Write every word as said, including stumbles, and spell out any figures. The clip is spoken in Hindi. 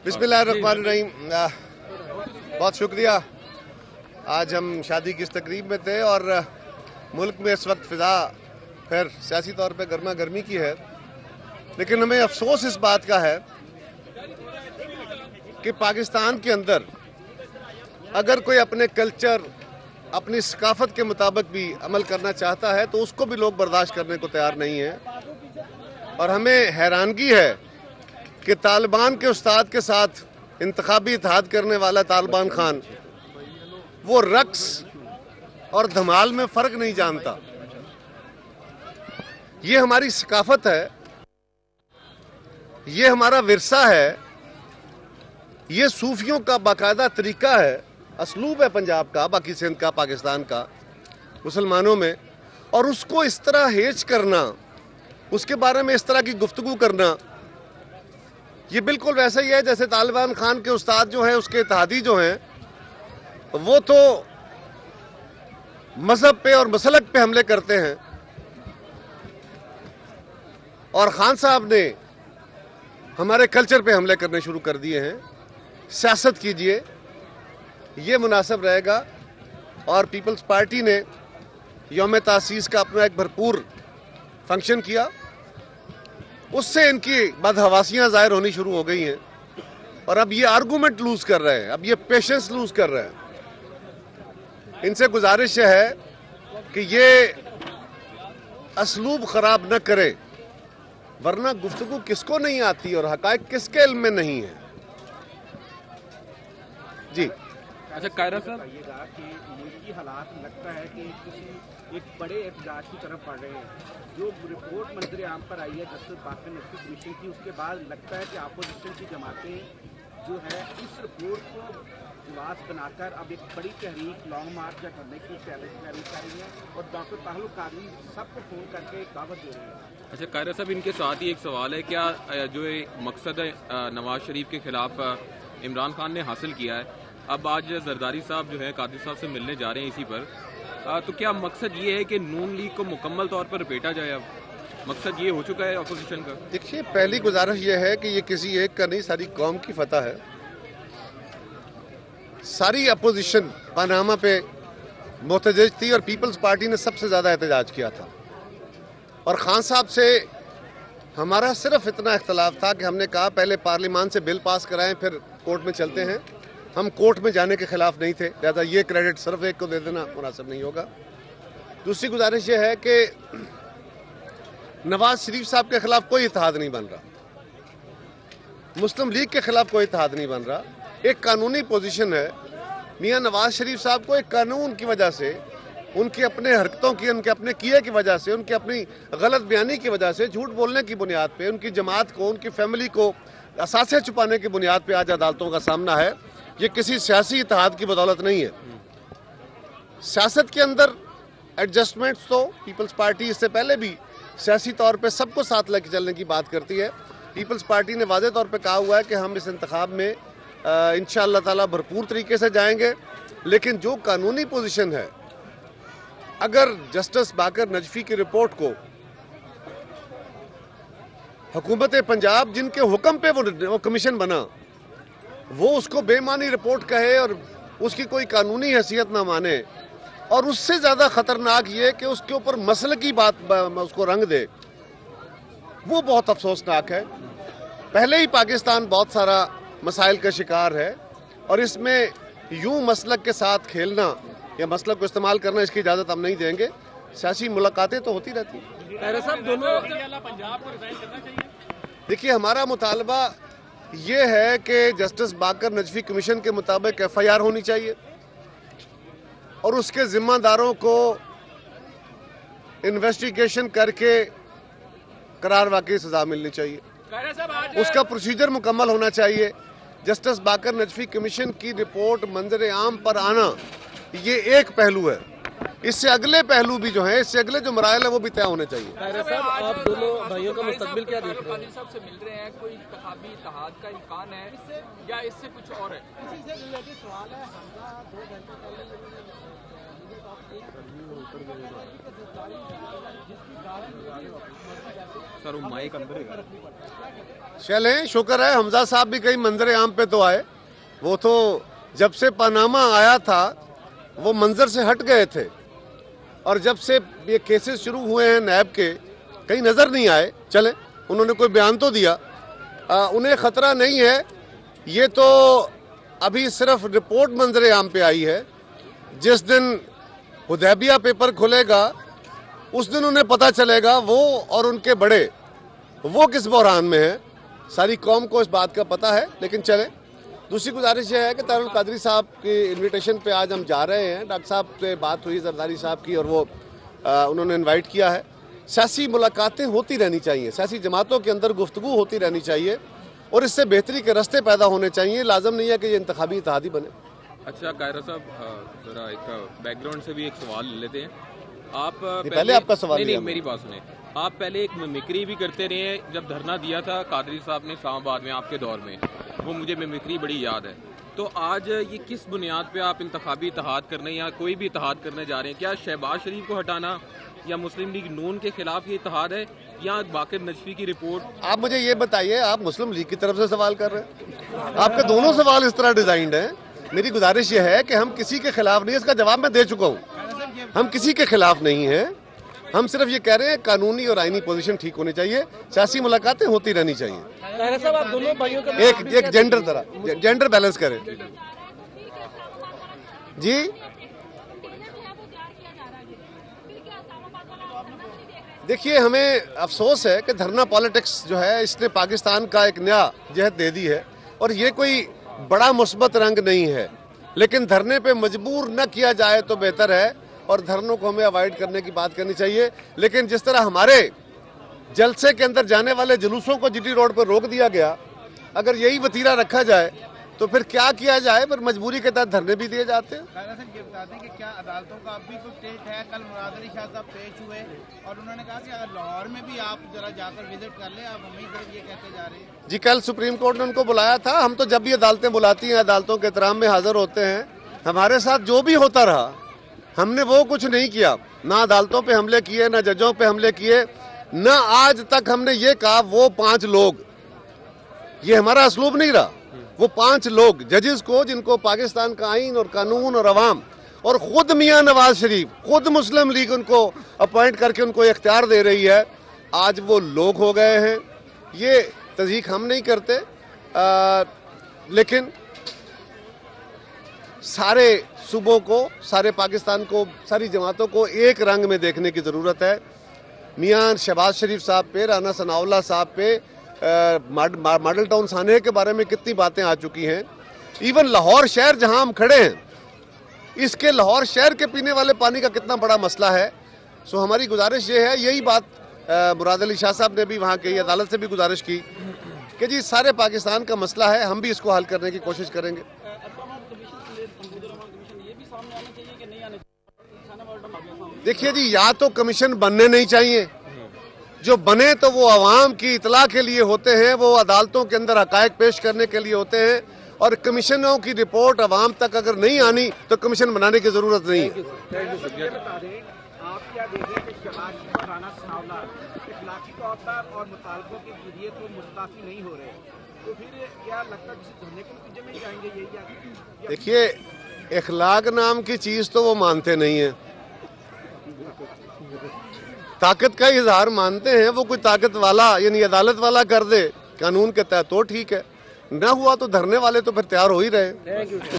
बिस्मिल्लाहिर्रहमानिर्रहीम। बहुत शुक्रिया। आज हम शादी की इस तकरीब में थे और मुल्क में इस वक्त फ़िज़ा फिर सियासी तौर पे गर्मा गर्मी की है, लेकिन हमें अफसोस इस बात का है कि पाकिस्तान के अंदर अगर कोई अपने कल्चर, अपनी सकाफत के मुताबिक भी अमल करना चाहता है तो उसको भी लोग बर्दाश्त करने को तैयार नहीं हैं। और हमें हैरानगी है कि तालिबान के उस्ताद के साथ इंतखाबी इत्तेहाद करने वाला तालिबान खान वो रक्स और धमाल में फ़र्क नहीं जानता। ये हमारी सकाफत है, ये हमारा विरसा है, ये सूफियों का बाकायदा तरीका है, असलूब है पंजाब का, बाकी सिंध का, पाकिस्तान का, मुसलमानों में। और उसको इस तरह हेच करना, उसके बारे में इस तरह की गुफ्तगू करना, ये बिल्कुल वैसा ही है जैसे तालिबान खान के उस्ताद जो हैं, उसके इत्तेहादी जो हैं, वो तो मजहब पे और मसलक पे हमले करते हैं और खान साहब ने हमारे कल्चर पे हमले करने शुरू कर दिए हैं। सियासत कीजिए, ये मुनासिब रहेगा। और पीपल्स पार्टी ने यौम तासीस का अपना एक भरपूर फंक्शन किया, उससे इनकी बदहवासियाँ ज़ाहिर होनी शुरू हो गई हैं और अब ये आर्गूमेंट लूज़ कर रहे हैं, अब ये पेशेंस लूज़ कर रहे हैं। इनसे गुजारिश है कि ये असलूब ख़राब न करे, वरना गुफ्तगू किसको नहीं आती और हक़ाइक़ किसके इल्म में नहीं है। जी अच्छा कायरा साहब, कि मुल्की हालात लगता है कि किसी एक बड़े एहतजाज की तरफ बढ़ रहे हैं। जो रिपोर्ट मंजर आम पर आई है जस्टिस बाकर नकवी कमीशन की, उसके बाद लगता है कि अपोजिशन की जमातें जो है इस रिपोर्ट को विवाद बनाकर अब एक बड़ी तहरीक लॉन्ग मार्च या करने की तैयारी कर रही है और डॉक्टर ताहलुक कादरी सबको फ़ोन करके दावत दे रहे हैं। अच्छा कायरा साहब, इनके साथ ही एक सवाल है, क्या जो मकसद नवाज शरीफ के खिलाफ इमरान खान ने हासिल किया है, अब आज जरदारी साहब जो है कादरी साहब से मिलने जा रहे हैं इसी पर, आ, तो क्या मकसद ये है कि नून लीग को मुकम्मल तौर पर लपेटा जाए? अब मकसद ये हो चुका है अपोजिशन का? देखिए, पहली गुजारिश ये है कि ये किसी एक का नहीं, सारी कौम की फतह है। सारी अपोजिशन पनामा पे मुहतजज थी और पीपल्स पार्टी ने सबसे ज़्यादा एहतजाज किया था। और खान साहब से हमारा सिर्फ इतना इख्तलाफ था कि हमने कहा पहले पार्लियामान से बिल पास कराएं, फिर कोर्ट में चलते हैं। हम कोर्ट में जाने के खिलाफ नहीं थे, लिहाजा ये क्रेडिट सिर्फ एक को दे देना मुनासिब नहीं होगा। दूसरी गुजारिश ये है कि नवाज शरीफ साहब के खिलाफ कोई इत्तेहाद नहीं बन रहा, मुस्लिम लीग के खिलाफ कोई इत्तेहाद नहीं बन रहा। एक कानूनी पोजीशन है। मियां नवाज शरीफ साहब को एक कानून की वजह से, उनके अपने हरकतों की, उनके अपने किए की वजह से, उनकी अपनी गलत बयानी की वजह से, झूठ बोलने की बुनियाद पे, उनकी जमात को, उनकी फैमिली को असासे छुपाने की बुनियाद पे आज अदालतों का सामना है। ये किसी सियासी इत्तेहाद की बदौलत नहीं है। सियासत के अंदर एडजस्टमेंट्स तो पीपल्स पार्टी इससे पहले भी सियासी तौर पे सबको साथ लेके चलने की बात करती है। पीपल्स पार्टी ने वाज़ेह तौर पे कहा हुआ है कि हम इस इंतखाब में इंशाअल्लाह ताला भरपूर तरीके से जाएंगे, लेकिन जो कानूनी पोजीशन है, अगर जस्टिस बाकर नजफी की रिपोर्ट को हुकूमत पंजाब, जिनके हुक्म पे वो, वो कमीशन बना, वो उसको बेमानी रिपोर्ट कहे और उसकी कोई कानूनी हैसियत ना माने, और उससे ज़्यादा ख़तरनाक ये कि उसके ऊपर मसले की बात उसको रंग दे, वो बहुत अफसोसनाक है। पहले ही पाकिस्तान बहुत सारा मसाइल का शिकार है और इसमें यूं मसलक के साथ खेलना या मसलक को इस्तेमाल करना, इसकी इजाज़त हम नहीं देंगे। सियासी मुलाकातें तो होती रहती हैं। देखिए, हमारा मुतालबा ये है कि जस्टिस बाकर नजफी कमीशन के मुताबिक एफ आई आर होनी चाहिए और उसके जिम्मेदारों को इन्वेस्टिगेशन करके करार वाकई सजा मिलनी चाहिए। उसका प्रोसीजर मुकम्मल होना चाहिए। जस्टिस बाकर नजफी कमीशन की रिपोर्ट मंजर आम पर आना ये एक पहलू है, इससे अगले पहलू भी जो है, इससे अगले जो मराइल है वो भी तय होने चाहिए। साहब, आप दोनों भाइयों का मुस्तकबिल क्या देख रहे हैं? साहब से मिल रहे हैं, कोई इंतखाबी इत्तेहाद का इम्कान है या इससे कुछ और है? सर वो माइक अंदर है। चलें, शुक्र है हमजा साहब भी कहीं मंजर आम पे तो आए। वो तो जब से पनामा आया था वो मंजर से हट गए थे, और जब से ये केसेस शुरू हुए हैं नैब के, कहीं नज़र नहीं आए। चले, उन्होंने कोई बयान तो दिया, आ, उन्हें ख़तरा नहीं है। ये तो अभी सिर्फ रिपोर्ट मंजर आम पे आई है। जिस दिन हुदैबिया पेपर खुलेगा उस दिन उन्हें पता चलेगा वो और उनके बड़े वो किस बहरान में है। सारी कौम को इस बात का पता है। लेकिन चले, दूसरी गुजारिश यह है कि तारुल कादरी साहब की इनविटेशन पे आज हम जा रहे हैं। डॉक्टर साहब से बात हुई जरदारी साहब की, और वो आ, उन्होंने इनवाइट किया है। सियासी मुलाकातें होती रहनी चाहिए, सियासी जमातों के अंदर गुफ्तगू होती रहनी चाहिए, और इससे बेहतरी के रास्ते पैदा होने चाहिए। लाजम नहीं है कि ये इंतखाबी इत्तेहादी बने। अच्छा कायरा साहब, जरा एक बैकग्राउंड से भी एक सवाल ले लेते हैं। आप पहले, पहले आपका सवाल नहीं, नहीं मेरी बात सुने। आप पहले एक मिमिक्री भी करते रहे हैं, जब धरना दिया था कादरी साहब ने इस्लामाबाद में आपके दौर में, वो मुझे मिमिक्री बड़ी याद है। तो आज ये किस बुनियाद पे आप इंतखाबी इत्तेहाद करने या कोई भी इत्तेहाद करने जा रहे हैं? क्या शहबाज शरीफ को हटाना या मुस्लिम लीग नून के खिलाफ ये इत्तेहाद है, या बाकिर नजफी की रिपोर्ट? आप मुझे ये बताइए, आप मुस्लिम लीग की तरफ से सवाल कर रहे हैं? आपके दोनों सवाल इस तरह डिजाइंड हैं। मेरी गुजारिश ये है कि हम किसी के खिलाफ नहीं, इसका जवाब मैं दे चुका हूँ। हम किसी के खिलाफ नहीं हैं, हम सिर्फ ये कह रहे हैं कानूनी और आईनी पोजीशन ठीक होनी चाहिए, सियासी मुलाकातें होती रहनी चाहिए। साहब, आप दोनों भाइयों का एक एक जेंडर तरह जेंडर बैलेंस करें जी। देखिए, हमें अफसोस है कि धरना पॉलिटिक्स जो है इसने पाकिस्तान का एक नया जहत दे दी है, और ये कोई बड़ा मुस्बत रंग नहीं है। लेकिन धरने पे मजबूर न किया जाए तो बेहतर है, और धरनों को हमें अवॉइड करने की बात करनी चाहिए। लेकिन जिस तरह हमारे जलसे के अंदर जाने वाले जुलूसों को जीटी रोड पर रोक दिया गया, अगर यही वतीरा रखा जाए तो फिर क्या किया जाए? फिर मजबूरी के तहत धरने भी दिए जाते हैं। ये बता दें कि क्या अदालतों का अब भी कुछ टेस्ट है? कल मुराद अली शाह साहब पेश हुए और उन्होंने कहा कि अगर लाहौर में भी आप जरा जाकर विजिट कर ले, आप हमें सिर्फ ये कहते जा रहे हैं। जी, कल सुप्रीम कोर्ट ने उनको बुलाया था। हम तो जब भी अदालतें बुलाती हैं अदालतों के एहतराम में हाजिर होते हैं। हमारे साथ जो भी होता रहा, हमने वो कुछ नहीं किया। ना अदालतों पे हमले किए, ना जजों पे हमले किए, ना आज तक हमने ये कहा वो पांच लोग, ये हमारा असलूब नहीं रहा। वो पांच लोग जजेस को, जिनको पाकिस्तान का आइन और कानून और अवाम और खुद मियां नवाज शरीफ, खुद मुस्लिम लीग उनको अपॉइंट करके उनको इख्तियार दे रही है, आज वो लोग हो गए हैं। ये तस्दीक हम नहीं करते, आ, लेकिन सारे सूबों को, सारे पाकिस्तान को, सारी जमातों को एक रंग में देखने की ज़रूरत है। मियां शहबाज शरीफ साहब पे, राना सनाउल्लाह साहब पे, मॉडल टाउन साने के बारे में कितनी बातें आ चुकी हैं। इवन लाहौर शहर जहां हम खड़े हैं, इसके लाहौर शहर के पीने वाले पानी का कितना बड़ा मसला है। सो हमारी गुजारिश ये है, यही बात मुराद अली शाह साहब ने भी वहाँ की अदालत से भी गुजारिश की कि जी सारे पाकिस्तान का मसला है, हम भी इसको हल करने की कोशिश करेंगे। देखिए जी, या तो कमीशन बनने नहीं चाहिए, जो बने तो वो अवाम की इतला के लिए होते हैं, वो अदालतों के अंदर हकायक पेश करने के लिए होते हैं, और कमीशनों की रिपोर्ट अवाम तक अगर नहीं आनी तो कमीशन बनाने की जरूरत नहीं है। आप क्या देख रहे हैं कि शहबाज शरीफ और राना सनाउल्लाह इखलाकी तौर पर और मुतालबों की जरिए तो मुस्ताफी नहीं हो रहे, तो फिर क्या लगता है किसी धरने के नतीजे में जाएंगे? यही देखिए, इखलाक नाम की चीज तो वो मानते नहीं है, ताकत का इजहार मानते हैं। वो कोई ताकत वाला यानी अदालत वाला कर दे कानून के तहत तो ठीक है, ना हुआ तो धरने वाले तो फिर तैयार हो ही रहे।